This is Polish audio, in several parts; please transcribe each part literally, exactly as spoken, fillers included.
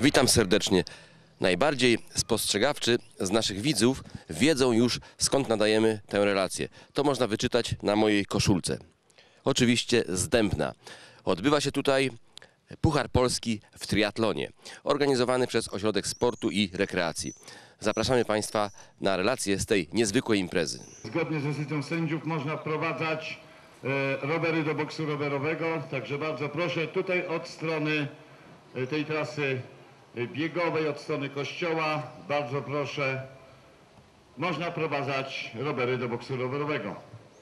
Witam serdecznie. Najbardziej spostrzegawczy z naszych widzów wiedzą już, skąd nadajemy tę relację. To można wyczytać na mojej koszulce. Oczywiście z Dębna. Odbywa się tutaj Puchar Polski w triatlonie, organizowany przez Ośrodek Sportu i Rekreacji. Zapraszamy Państwa na relację z tej niezwykłej imprezy. Zgodnie z decyzją sędziów można wprowadzać e, rowery do boksu rowerowego, także bardzo proszę tutaj od strony e, tej trasy biegowej, od strony kościoła, bardzo proszę, można wprowadzać rowery do boksu rowerowego.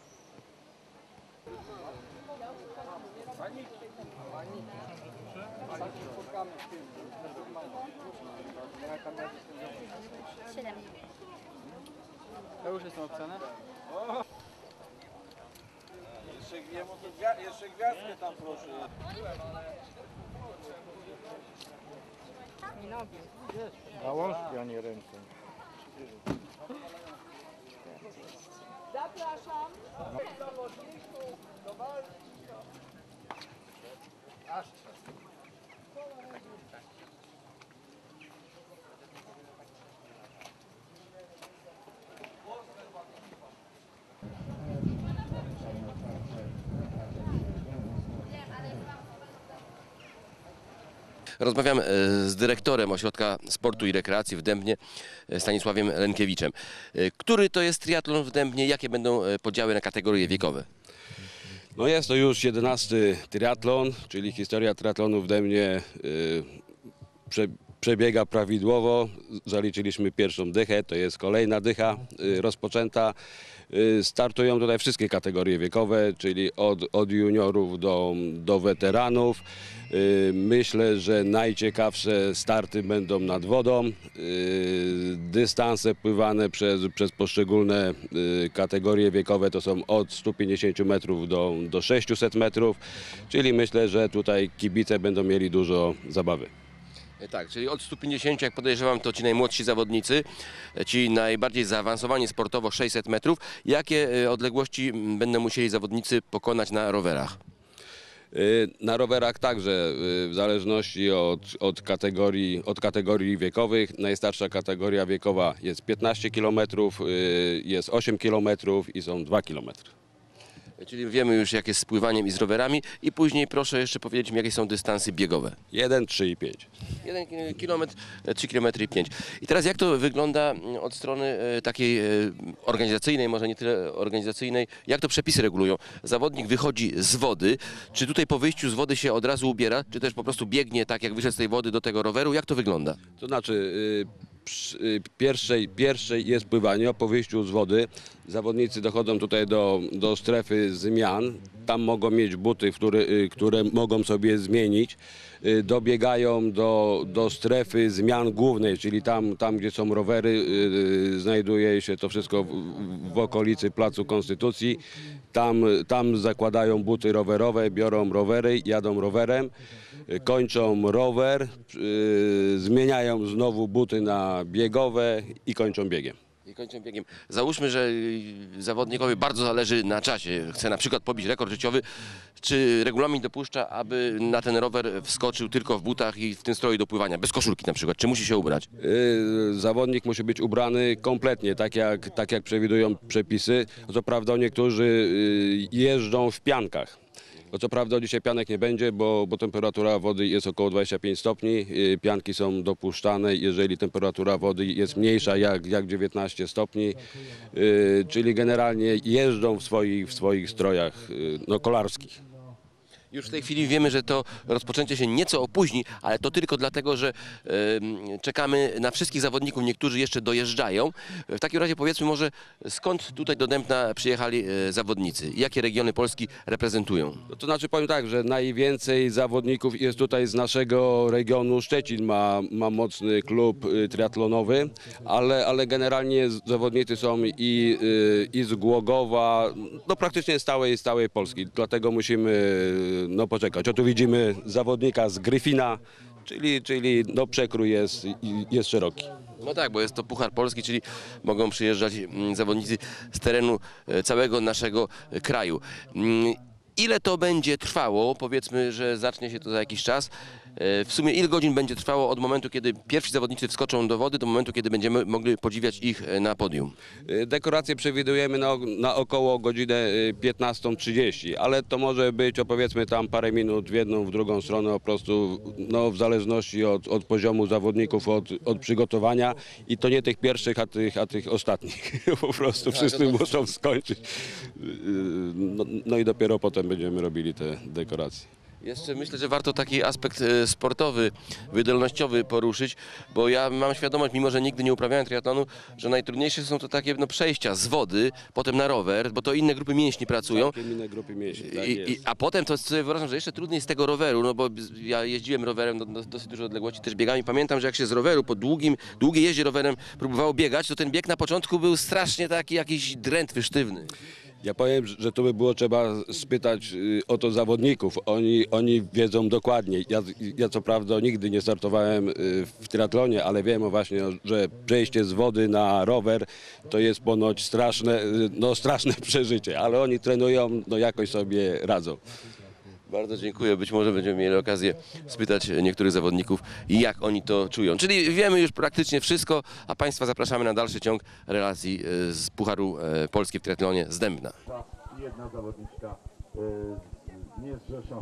Siedem. To już jest napisane? Jeszcze, jeszcze gwiazdkę tam proszę. Nie nogi. Na łączki, a nie ręce. Zapraszam zawodników do walki. Rozmawiam z dyrektorem Ośrodka Sportu i Rekreacji w Dębnie, Stanisławem Lenkiewiczem. Który to jest triatlon w Dębnie? Jakie będą podziały na kategorie wiekowe? No jest to już jedenasty triatlon, czyli historia triatlonu w Dębnie y, prze, przebiega prawidłowo. Zaliczyliśmy pierwszą dychę, to jest kolejna dycha y, rozpoczęta. Y, startują tutaj wszystkie kategorie wiekowe, czyli od, od juniorów do, do weteranów. Y, myślę, że najciekawsze starty będą nad wodą. Y, dystanse pływane przez, przez poszczególne y, kategorie wiekowe to są od stu pięćdziesięciu metrów do, do sześciuset metrów, czyli myślę, że tutaj kibice będą mieli dużo zabawy. Tak, czyli od stu pięćdziesięciu, jak podejrzewam, to ci najmłodsi zawodnicy, ci najbardziej zaawansowani sportowo sześćset metrów. Jakie odległości będą musieli zawodnicy pokonać na rowerach? Na rowerach także, w zależności od, od, kategorii, od kategorii wiekowych. Najstarsza kategoria wiekowa jest piętnaście kilometrów, jest osiem kilometrów i są dwa kilometry. Czyli wiemy już, jak jest z pływaniem i z rowerami. I później proszę jeszcze powiedzieć mi, jakie są dystanse biegowe. jeden, trzy i pięć. jeden kilometr, trzy kilometry i pięć. I teraz jak to wygląda od strony takiej organizacyjnej, może nie tyle organizacyjnej, jak to przepisy regulują? Zawodnik wychodzi z wody, czy tutaj po wyjściu z wody się od razu ubiera, czy też po prostu biegnie tak, jak wyszedł z tej wody do tego roweru? Jak to wygląda? To znaczy, przy pierwszej, pierwszej jest pływanie, po wyjściu z wody zawodnicy dochodzą tutaj do, do strefy zmian. Tam mogą mieć buty, które, które mogą sobie zmienić. Dobiegają do, do strefy zmian głównej, czyli tam, tam gdzie są rowery, znajduje się to wszystko w, w okolicy Placu Konstytucji. Tam, tam zakładają buty rowerowe, biorą rowery, jadą rowerem. Kończą rower, yy, zmieniają znowu buty na biegowe i kończą biegiem. I kończą biegiem. Załóżmy, że zawodnikowi bardzo zależy na czasie, chce na przykład pobić rekord życiowy. Czy regulamin dopuszcza, aby na ten rower wskoczył tylko w butach i w tym stroju do pływania, bez koszulki na przykład? Czy musi się ubrać? Yy, zawodnik musi być ubrany kompletnie, tak jak, tak jak przewidują przepisy. Co prawda niektórzy yy, jeżdżą w piankach. No co prawda dzisiaj pianek nie będzie, bo, bo temperatura wody jest około dwudziestu pięciu stopni. Pianki są dopuszczane, jeżeli temperatura wody jest mniejsza jak, jak dziewiętnaście stopni. Yy, czyli generalnie jeżdżą w swoich, w swoich strojach yy, no, kolarskich. Już w tej chwili wiemy, że to rozpoczęcie się nieco opóźni, ale to tylko dlatego, że y, czekamy na wszystkich zawodników, niektórzy jeszcze dojeżdżają. W takim razie powiedzmy może, skąd tutaj do Dębna przyjechali y, zawodnicy? Jakie regiony Polski reprezentują? No to znaczy powiem tak, że najwięcej zawodników jest tutaj z naszego regionu. Szczecin ma, ma mocny klub y, triatlonowy, ale, ale generalnie zawodnicy są i, y, i z Głogowa, no praktycznie z całej, z całej Polski. Dlatego musimy no poczekać. O tu widzimy zawodnika z Gryfina, czyli, czyli no przekrój jest, jest szeroki. No tak, bo jest to Puchar Polski, czyli mogą przyjeżdżać zawodnicy z terenu całego naszego kraju. Ile to będzie trwało? Powiedzmy, że zacznie się to za jakiś czas. E, W sumie ile godzin będzie trwało od momentu, kiedy pierwsi zawodnicy wskoczą do wody, do momentu, kiedy będziemy mogli podziwiać ich e, na podium? Y, Dekoracje przewidujemy na, na około godzinę y, piętnastą trzydzieści, ale to może być o powiedzmy tam parę minut w jedną, w drugą stronę, po prostu no, w zależności od, od poziomu zawodników, od, od przygotowania i to nie tych pierwszych, a tych, a tych ostatnich. Po prostu wszyscy muszą skończyć. Y, No, no i dopiero potem będziemy robili te dekoracje. Jeszcze myślę, że warto taki aspekt e, sportowy, wydolnościowy poruszyć, bo ja mam świadomość, mimo że nigdy nie uprawiałem triatlonu, że najtrudniejsze są to takie no, przejścia z wody, potem na rower, bo to inne grupy mięśni pracują. Całkiem inne grupy mięśni, tak I, jest. i, a potem to sobie wyobrażam, że jeszcze trudniej z tego roweru, no bo ja jeździłem rowerem do, do, dosyć dużo odległości, też biegami. Pamiętam, że jak się z roweru po długim, długiej jeździe rowerem próbowało biegać, to ten bieg na początku był strasznie taki jakiś drętwy, sztywny. Ja powiem, że to by było trzeba spytać y, o to zawodników. Oni, oni wiedzą dokładnie. Ja, ja co prawda nigdy nie startowałem y, w triatlonie, ale wiem o właśnie, że przejście z wody na rower to jest ponoć straszne, y, no, straszne przeżycie, ale oni trenują, no jakoś sobie radzą. Bardzo dziękuję. Być może będziemy mieli okazję spytać niektórych zawodników, jak oni to czują. Czyli wiemy już praktycznie wszystko, a Państwa zapraszamy na dalszy ciąg relacji e, z Pucharu e, Polski w triatlonie z Dębna. I jedna zawodniczka y, niezrzeszona.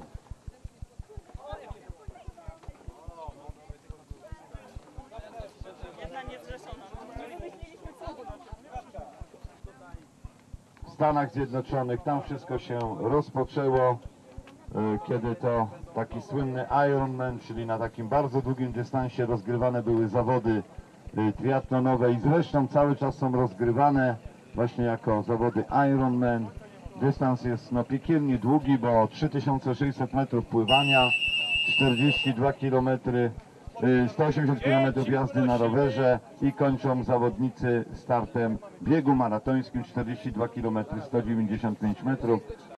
W Stanach Zjednoczonych tam wszystko się rozpoczęło, y, kiedy to taki słynny Ironman, czyli na takim bardzo długim dystansie rozgrywane były zawody y, triatlonowe i zresztą cały czas są rozgrywane właśnie jako zawody Ironman. Dystans jest no, piekielnie długi, bo trzy tysiące sześćset metrów pływania, czterdzieści dwa kilometry, y, sto osiemdziesiąt kilometrów jazdy na rowerze i kończą zawodnicy startem biegu maratońskim czterdzieści dwa kilometry, sto dziewięćdziesiąt pięć metrów.